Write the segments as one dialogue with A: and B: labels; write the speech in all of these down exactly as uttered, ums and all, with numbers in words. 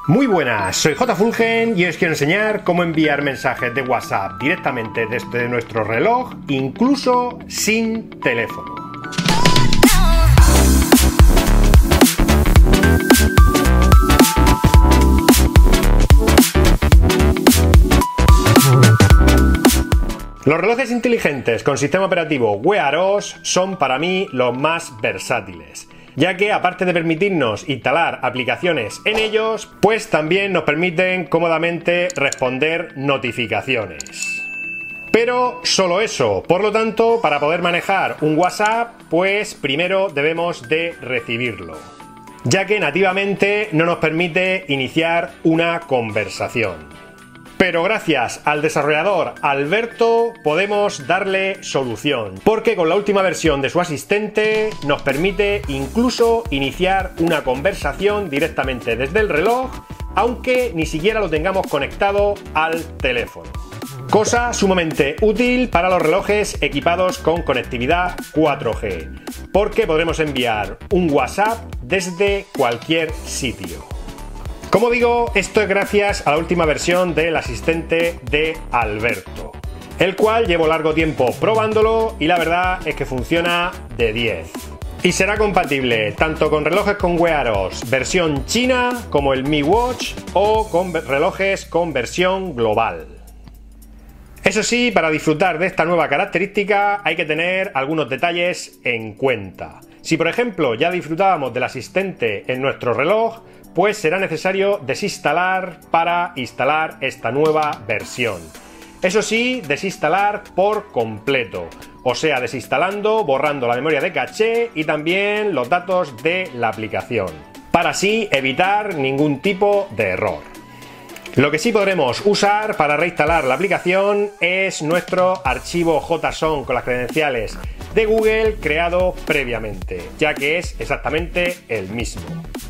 A: Muy buenas, soy J Fulgen y os quiero enseñar cómo enviar mensajes de WhatsApp directamente desde nuestro reloj, incluso sin teléfono. Los relojes inteligentes con sistema operativo Wear O S son para mí los más versátiles, ya que aparte de permitirnos instalar aplicaciones en ellos, pues también nos permiten cómodamente responder notificaciones. Pero solo eso, por lo tanto, para poder manejar un WhatsApp, pues primero debemos de recibirlo, ya que nativamente no nos permite iniciar una conversación. Pero gracias al desarrollador Alberto podemos darle solución, porque con la última versión de su asistente nos permite incluso iniciar una conversación directamente desde el reloj, aunque ni siquiera lo tengamos conectado al teléfono. Cosa sumamente útil para los relojes equipados con conectividad cuatro G, porque podremos enviar un WhatsApp desde cualquier sitio. Como digo, esto es gracias a la última versión del asistente de Alberto, el cual llevo largo tiempo probándolo y la verdad es que funciona de diez. Y será compatible tanto con relojes con Wear O S versión china como el Mi Watch o con relojes con versión global. Eso sí, para disfrutar de esta nueva característica hay que tener algunos detalles en cuenta. Si por ejemplo ya disfrutábamos del asistente en nuestro reloj, pues será necesario desinstalar para instalar esta nueva versión. Eso sí, desinstalar por completo, o sea, desinstalando, borrando la memoria de caché y también los datos de la aplicación, para así evitar ningún tipo de error. Lo que sí podremos usar para reinstalar la aplicación es nuestro archivo JSON con las credenciales de Google creado previamente, ya que es exactamente el mismo.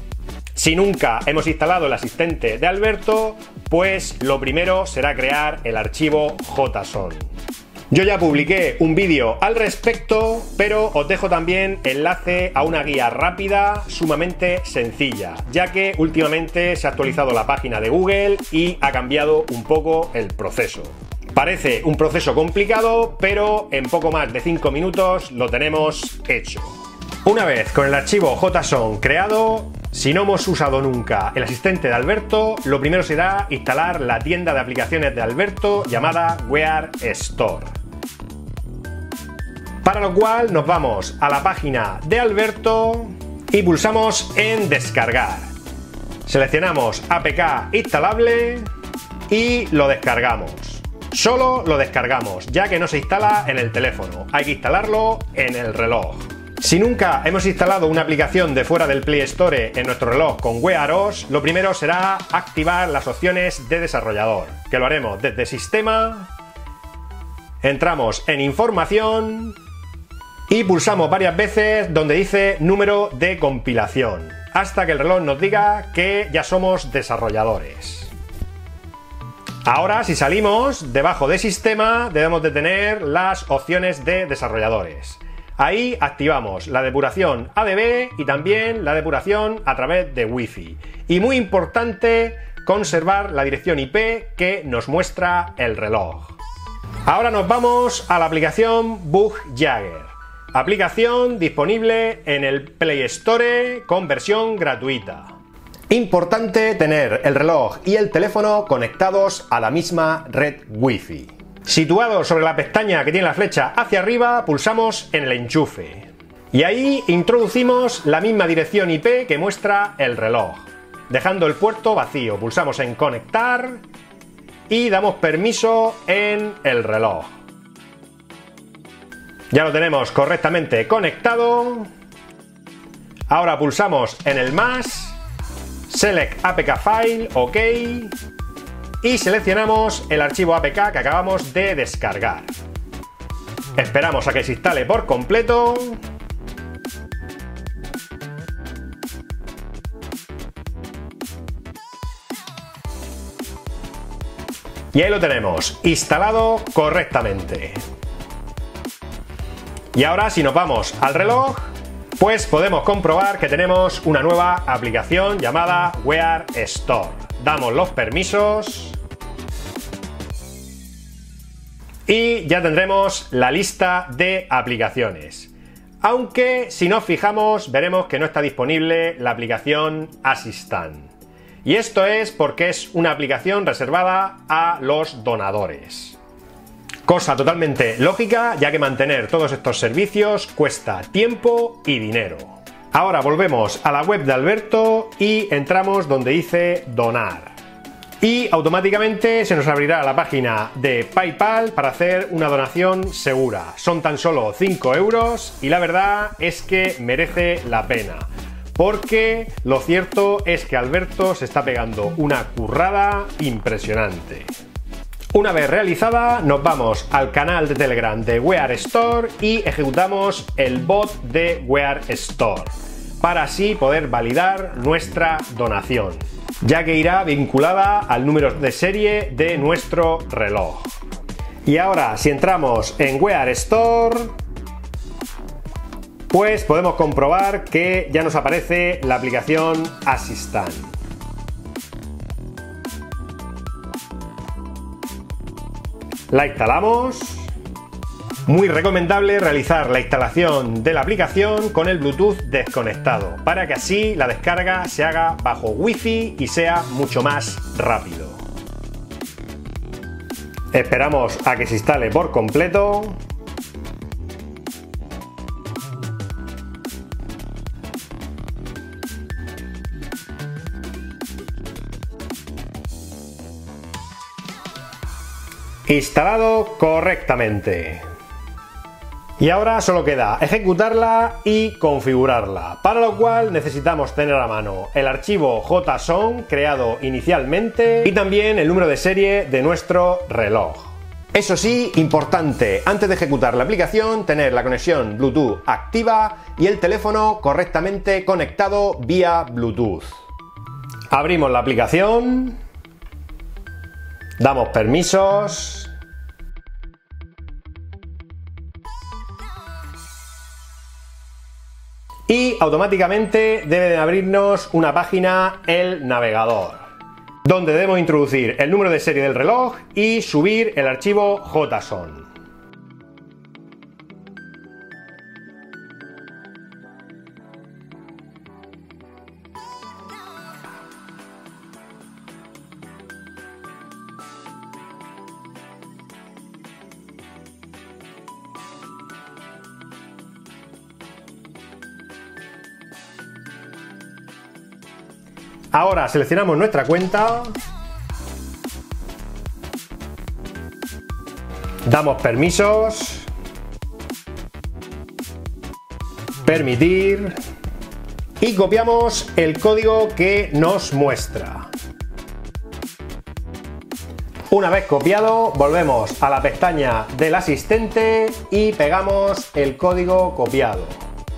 A: Si nunca hemos instalado el asistente de Alberto, pues lo primero será crear el archivo JSON. Yo ya publiqué un vídeo al respecto, pero os dejo también enlace a una guía rápida, sumamente sencilla, ya que últimamente se ha actualizado la página de Google y ha cambiado un poco el proceso. Parece un proceso complicado, pero en poco más de cinco minutos lo tenemos hecho. Una vez con el archivo JSON creado, si no hemos usado nunca el asistente de Alberto, lo primero será instalar la tienda de aplicaciones de Alberto llamada Wear Store. Para lo cual nos vamos a la página de Alberto y pulsamos en descargar. Seleccionamos A P K instalable y lo descargamos. Solo lo descargamos, ya que no se instala en el teléfono, hay que instalarlo en el reloj. Si nunca hemos instalado una aplicación de fuera del Play Store en nuestro reloj con Wear O S, lo primero será activar las opciones de desarrollador, que lo haremos desde Sistema, entramos en Información y pulsamos varias veces donde dice Número de compilación, hasta que el reloj nos diga que ya somos desarrolladores. Ahora, si salimos, debajo de Sistema debemos de tener las opciones de desarrolladores. Ahí activamos la depuración A D B y también la depuración a través de Wi-Fi. Y muy importante, conservar la dirección I P que nos muestra el reloj. Ahora nos vamos a la aplicación Bug Jagger. Aplicación disponible en el Play Store con versión gratuita. Importante tener el reloj y el teléfono conectados a la misma red Wi-Fi. Situado sobre la pestaña que tiene la flecha hacia arriba, pulsamos en el enchufe. Y ahí introducimos la misma dirección I P que muestra el reloj. Dejando el puerto vacío, pulsamos en conectar y damos permiso en el reloj. Ya lo tenemos correctamente conectado. Ahora pulsamos en el más, Select A P K File, OK. Y seleccionamos el archivo A P K que acabamos de descargar. Esperamos a que se instale por completo. Y ahí lo tenemos, instalado correctamente. Y ahora si nos vamos al reloj, Pues podemos comprobar que tenemos una nueva aplicación llamada Wear Store. Damos los permisos y ya tendremos la lista de aplicaciones. Aunque si nos fijamos veremos que no está disponible la aplicación Assistant. Y esto es porque es una aplicación reservada a los donadores. Cosa totalmente lógica, ya que mantener todos estos servicios cuesta tiempo y dinero. Ahora volvemos a la web de Alberto y entramos donde dice donar. Y automáticamente se nos abrirá la página de PayPal para hacer una donación segura. Son tan solo cinco euros y la verdad es que merece la pena. Porque lo cierto es que Alberto se está pegando una currada impresionante. Una vez realizada, nos vamos al canal de Telegram de Wear Store y ejecutamos el bot de Wear Store para así poder validar nuestra donación, ya que irá vinculada al número de serie de nuestro reloj. Y ahora, si entramos en Wear Store, pues podemos comprobar que ya nos aparece la aplicación Assistant. La instalamos. Muy recomendable realizar la instalación de la aplicación con el Bluetooth desconectado, para que así la descarga se haga bajo Wi-Fi y sea mucho más rápido. Esperamos a que se instale por completo. Instalado correctamente. Y ahora solo queda ejecutarla y configurarla, para lo cual necesitamos tener a mano el archivo JSON creado inicialmente y también el número de serie de nuestro reloj. Eso sí, importante, antes de ejecutar la aplicación, tener la conexión Bluetooth activa y el teléfono correctamente conectado vía Bluetooth. Abrimos la aplicación, damos permisos. Y automáticamente debe de abrirnos una página, el navegador, donde debemos introducir el número de serie del reloj y subir el archivo JSON. Ahora seleccionamos nuestra cuenta, damos permisos, permitir y copiamos el código que nos muestra. Una vez copiado, volvemos a la pestaña del asistente y pegamos el código copiado.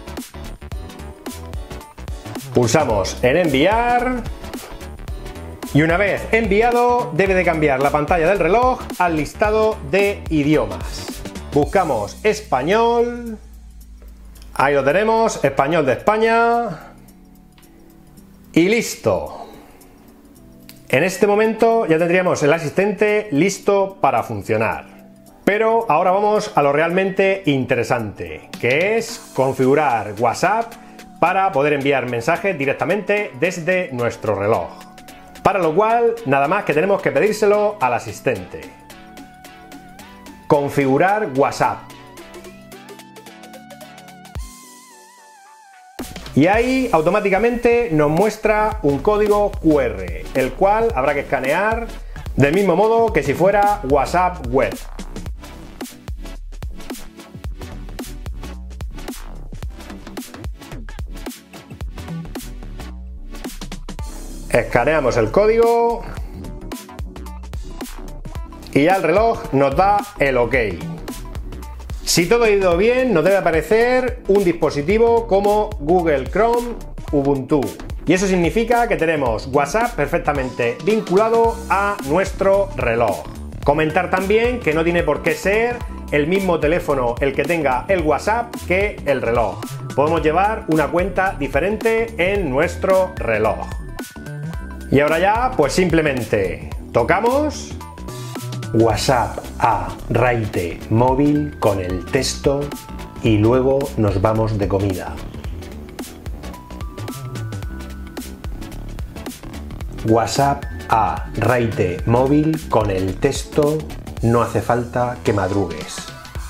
A: Pulsamos en enviar y una vez enviado debe de cambiar la pantalla del reloj al listado de idiomas. Buscamos español, ahí lo tenemos, español de España y listo. En este momento ya tendríamos el asistente listo para funcionar. Pero ahora vamos a lo realmente interesante, que es configurar WhatsApp para poder enviar mensajes directamente desde nuestro reloj. Para lo cual, nada más que tenemos que pedírselo al asistente. Configurar WhatsApp. Y ahí automáticamente nos muestra un código Q R, el cual habrá que escanear del mismo modo que si fuera WhatsApp web. Escaneamos el código y ya el reloj nos da el OK. Si todo ha ido bien, nos debe aparecer un dispositivo como Google Chrome Ubuntu. Y eso significa que tenemos WhatsApp perfectamente vinculado a nuestro reloj. Comentar también que no tiene por qué ser el mismo teléfono el que tenga el WhatsApp que el reloj. podemos llevar una cuenta diferente en nuestro reloj. Y ahora ya, pues simplemente tocamos WhatsApp a Raite móvil con el texto y luego nos vamos de comida. WhatsApp a Raite móvil con el texto no hace falta que madrugues.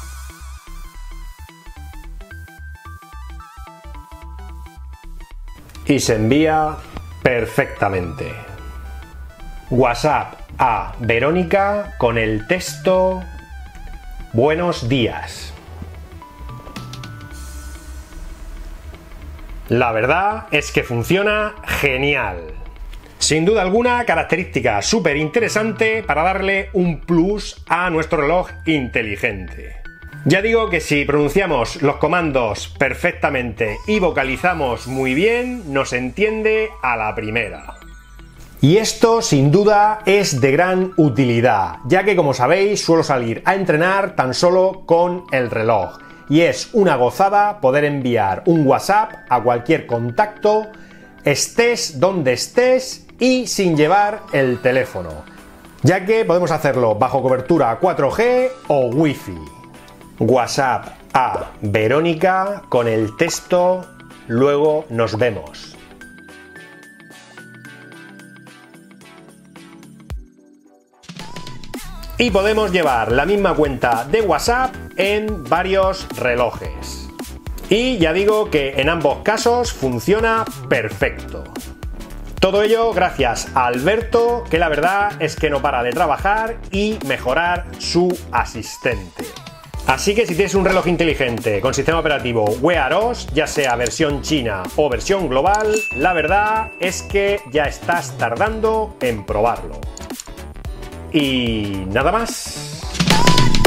A: Y se envía perfectamente. WhatsApp a Verónica con el texto buenos días. La verdad es que funciona genial. Sin duda alguna, característica súper interesante para darle un plus a nuestro reloj inteligente. Ya digo que si pronunciamos los comandos perfectamente y vocalizamos muy bien, nos entiende a la primera. Y esto sin duda es de gran utilidad, ya que como sabéis suelo salir a entrenar tan solo con el reloj. Y es una gozada poder enviar un WhatsApp a cualquier contacto, estés donde estés y sin llevar el teléfono, ya que podemos hacerlo bajo cobertura cuatro G o Wi-Fi. WhatsApp a Verónica con el texto luego nos vemos. Y podemos llevar la misma cuenta de WhatsApp en varios relojes. Y ya digo que en ambos casos funciona perfecto. Todo ello gracias a Alberto, que la verdad es que no para de trabajar y mejorar su asistente. Así que si tienes un reloj inteligente con sistema operativo Wear O S, ya sea versión china o versión global, la verdad es que ya estás tardando en probarlo. Y nada más.